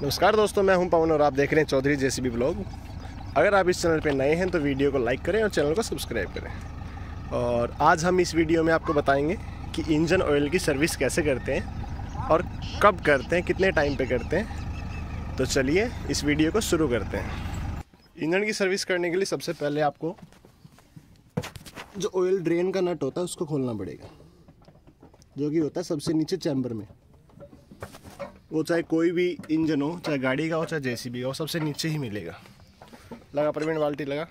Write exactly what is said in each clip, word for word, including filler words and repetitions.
नमस्कार दोस्तों, मैं हूं पवन और आप देख रहे हैं चौधरी जेसीबी ब्लॉग। अगर आप इस चैनल पर नए हैं तो वीडियो को लाइक करें और चैनल को सब्सक्राइब करें। और आज हम इस वीडियो में आपको बताएंगे कि इंजन ऑयल की सर्विस कैसे करते हैं और कब करते हैं, कितने टाइम पे करते हैं। तो चलिए इस वीडियो को शुरू करते हैं। इंजन की सर्विस करने के लिए सबसे पहले आपको जो ऑयल ड्रेन का नट होता है उसको खोलना पड़ेगा, जो कि होता है सबसे नीचे चैम्बर में। वो चाहे कोई भी इंजन हो, चाहे गाड़ी का हो चाहे जेसीबी का हो, सबसे नीचे ही मिलेगा। लगा प्रवीण, बाल्टी लगा।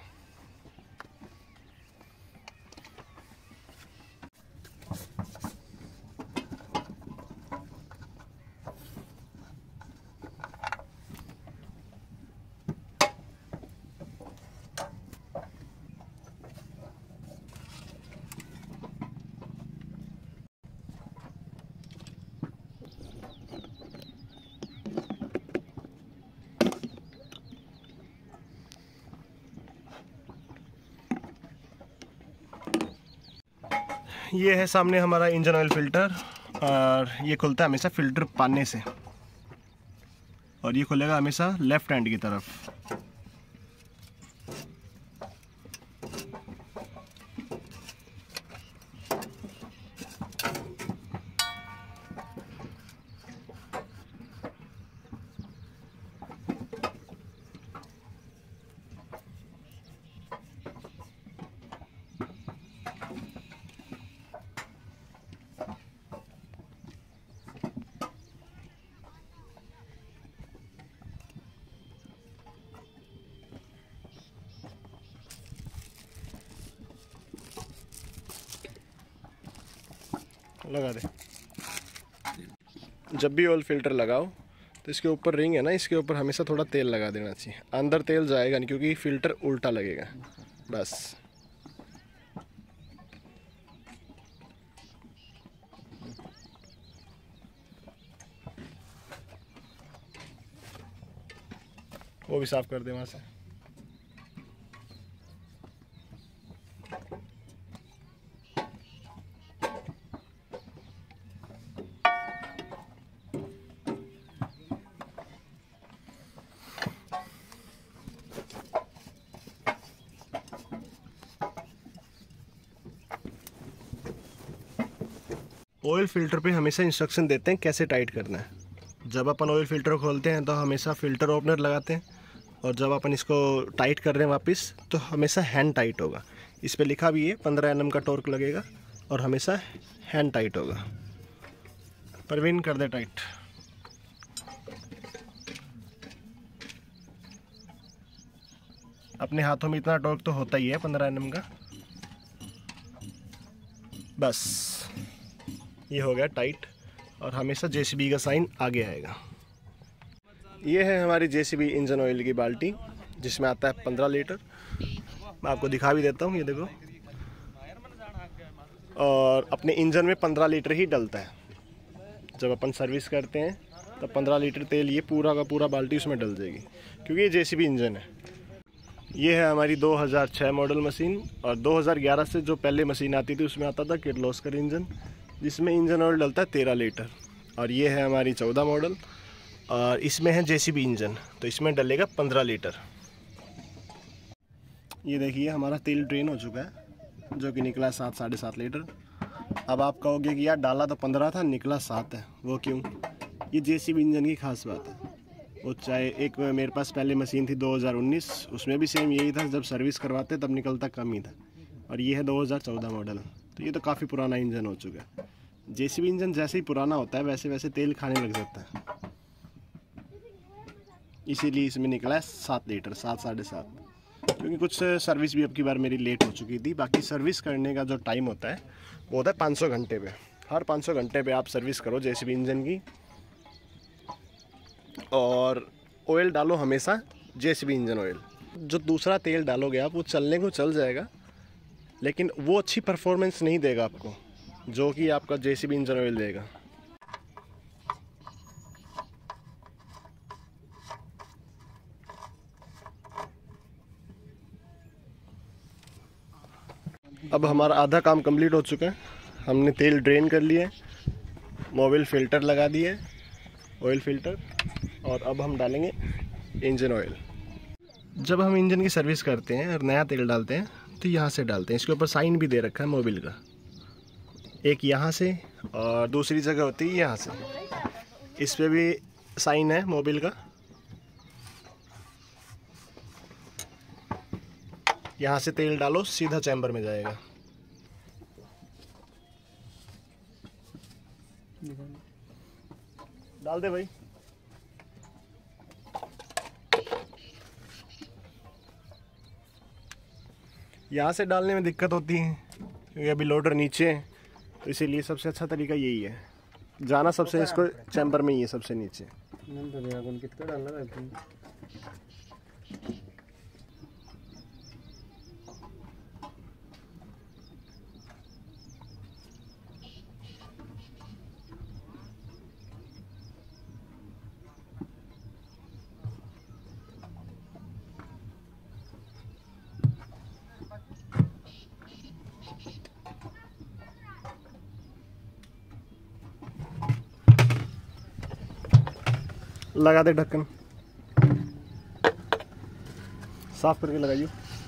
ये है सामने हमारा इंजन ऑयल फिल्टर, और ये खुलता है हमेशा फिल्टर पाने से, और ये खुलेगा हमेशा लेफ्ट हैंड की तरफ। लगा दे। जब भी ऑयल फिल्टर लगाओ तो इसके ऊपर रिंग है ना, इसके ऊपर हमेशा थोड़ा तेल लगा देना चाहिए। अंदर तेल जाएगा नहीं क्योंकि फिल्टर उल्टा लगेगा। बस वो भी साफ कर दे वहां से। ऑयल फिल्टर पे हमेशा इंस्ट्रक्शन देते हैं कैसे टाइट करना है। जब अपन ऑयल फिल्टर खोलते हैं तो हमेशा फिल्टर ओपनर लगाते हैं, और जब अपन इसको टाइट कर रहे हैं वापस तो हमेशा हैंड टाइट होगा। इस पे लिखा भी है पंद्रह एन एम का टॉर्क लगेगा और हमेशा हैंड टाइट होगा। परवीन कर दे टाइट। अपने हाथों में इतना टॉर्क तो होता ही है पंद्रह एन एम का। बस ये हो गया टाइट, और हमेशा जेसीबी का साइन आगे आएगा। ये है हमारी जेसीबी इंजन ऑयल की बाल्टी, जिसमें आता है पंद्रह लीटर। मैं आपको दिखा भी देता हूँ, ये देखो। और अपने इंजन में पंद्रह लीटर ही डलता है। जब अपन सर्विस करते हैं तब पंद्रह लीटर तेल ये पूरा का पूरा बाल्टी उसमें डल जाएगी, क्योंकि ये जेसीबी इंजन है। ये है हमारी दो हज़ार छह मॉडल मशीन, और दो हज़ार ग्यारह से जो पहले मशीन आती थी उसमें आता था किर्लोस्कर इंजन, जिसमें इंजन ऑयल डलता है तेरह लीटर। और ये है हमारी चौदह मॉडल, और इसमें है जेसीबी इंजन, तो इसमें डलेगा पंद्रह लीटर। ये देखिए हमारा तेल ड्रेन हो चुका है, जो कि निकला सात साढ़े सात लीटर। अब आप कहोगे कि यार डाला तो पंद्रह था, निकला सात है, वो क्यों? ये जेसीबी इंजन की खास बात है। वो चाहे एक मेरे पास पहले मशीन थी दो हज़ार उन्नीस, उसमें भी सेम यही था, जब सर्विस करवाते तब निकलता कम ही था। और ये है दो हज़ार चौदह मॉडल, तो ये तो काफ़ी पुराना इंजन हो चुका है। जेसीबी इंजन जैसे ही पुराना होता है वैसे वैसे तेल खाने लग जाता है, इसीलिए इसमें निकला है सात लीटर, सात साढ़े सात। क्योंकि कुछ सर्विस भी अब की बार मेरी लेट हो चुकी थी। बाकी सर्विस करने का जो टाइम होता है वो होता है पाँच सौ घंटे पे। हर पाँच सौ घंटे पे आप सर्विस करो जेसीबी इंजन की, और ऑयल डालो हमेशा जेसीबी इंजन ऑयल। जो दूसरा तेल डालोगे आप, वो चलने को चल जाएगा, लेकिन वो अच्छी परफॉर्मेंस नहीं देगा आपको जो कि आपका जेसीबी इंजन ऑयल देगा। अब हमारा आधा काम कंप्लीट हो चुका है। हमने तेल ड्रेन कर लिया है, मोबिल फ़िल्टर लगा दिया है, ऑयल फ़िल्टर, और अब हम डालेंगे इंजन ऑयल। जब हम इंजन की सर्विस करते हैं और नया तेल डालते हैं तो यहाँ से डालते हैं। इसके ऊपर साइन भी दे रखा है मोबिल का, एक यहाँ से और दूसरी जगह होती है यहाँ से। इस पे भी साइन है मोबिल का। यहाँ से तेल डालो, सीधा चैम्बर में जाएगा। डाल दे भाई। यहाँ से डालने में दिक्कत होती है क्योंकि अभी लोडर नीचे है, तो इसीलिए सबसे अच्छा तरीका यही है, जाना सबसे इसको चैम्बर में ही है, सबसे नीचे। लगा दे ढक्कन, साफ करके लगाइए।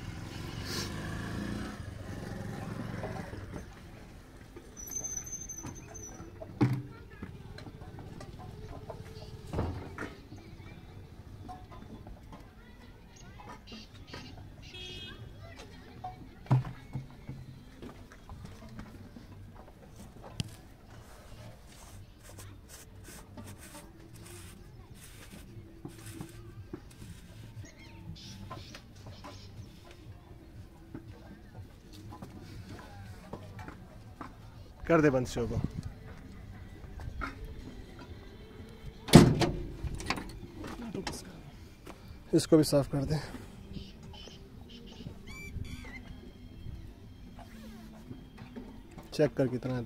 कर दे बंद शो को। इसको भी साफ कर दे। चेक कर कितना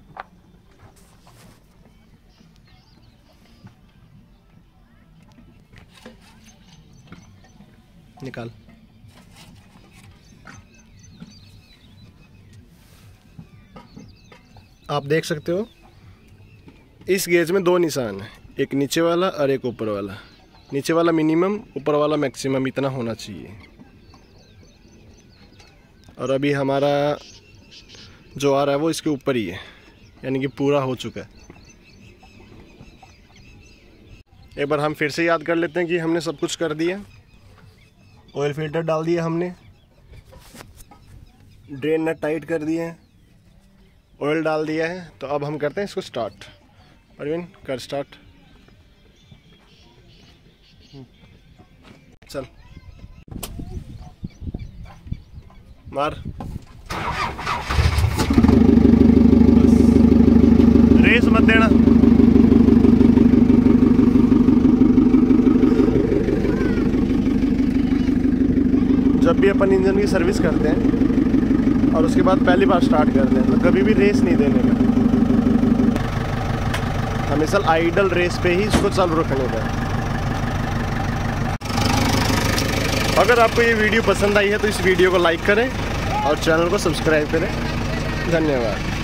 निकाल। आप देख सकते हो इस गेज में दो निशान है, एक नीचे वाला और एक ऊपर वाला। नीचे वाला मिनिमम, ऊपर वाला मैक्सिमम, इतना होना चाहिए। और अभी हमारा जो आ रहा है वो इसके ऊपर ही है, यानी कि पूरा हो चुका है। एक बार हम फिर से याद कर लेते हैं कि हमने सब कुछ कर दिया। ऑयल फिल्टर डाल दिया हमने, ड्रेन नट टाइट कर दिए हैं, ऑयल डाल दिया है। तो अब हम करते हैं इसको स्टार्ट। परवीन कर स्टार्ट। चल मार। रेस मत देना। जब भी अपन इंजन की सर्विस करते हैं और उसके बाद पहली बार स्टार्ट करते हैं तो कभी भी रेस नहीं देने का, हमेशा आइडल रेस पे ही इसको चालू रखने का। अगर आपको ये वीडियो पसंद आई है तो इस वीडियो को लाइक करें और चैनल को सब्सक्राइब करें। धन्यवाद।